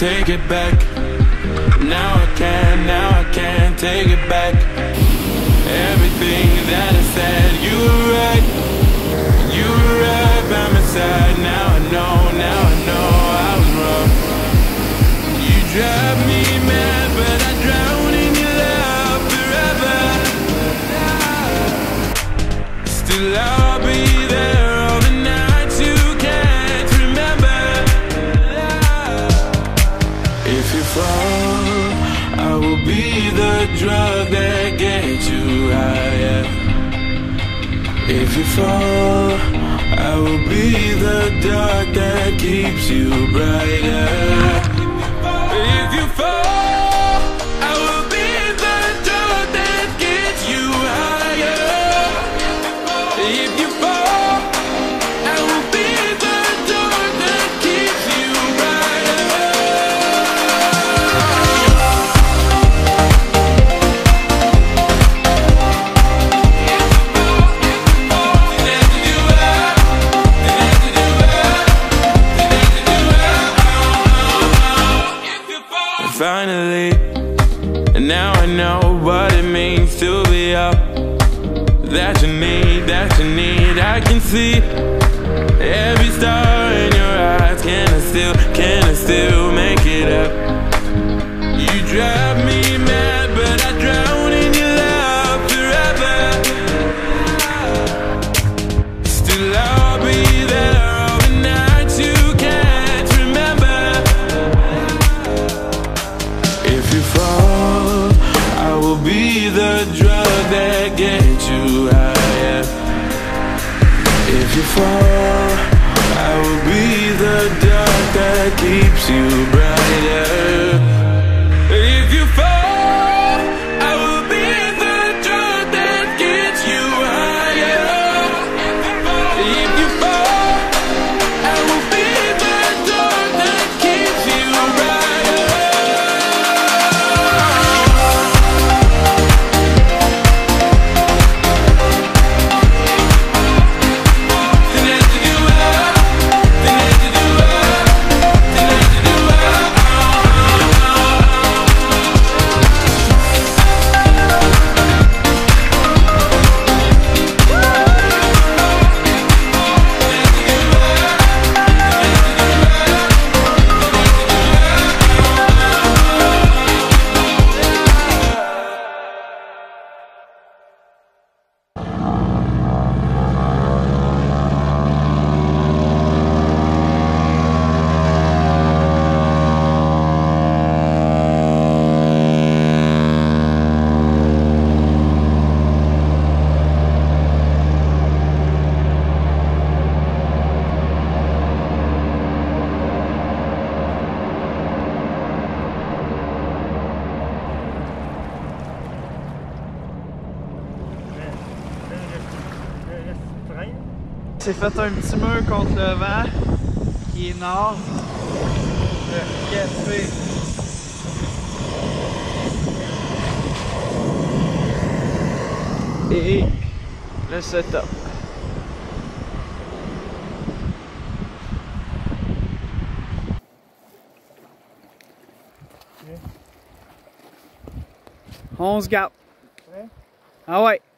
take it back. Now I can't take it back. Everything that I said, you were right. You were right by my side. Now I know I was wrong. You drive me mad, but I drown in your love forever. Still I'll be there all the nights you can't remember. If you fall, I will be the drug that gets you higher. If you fall, I will be the dark that keeps you brighter. If you fall, I will be the dark that gets you higher. If you fall, I will be the dark that keeps you brighter. Finally, and now I know what it means to be up. That you need, I can see every star in your eyes. Can I still make it up? You drive me mad, but I drown in your love forever. Still I'll be there all the nights you can't remember. If you fall, I will be the drug that gets you higher. If you fall, I will be the dark that keeps you brighter. If you fall, I will be the drug that gets you higher. If you fall, I will be the dark that keeps you brighter. C'est fait un petit mur contre le vent qui est nord. Le café. Et le setup. Okay. 11 gap. Ouais. Ah ouais.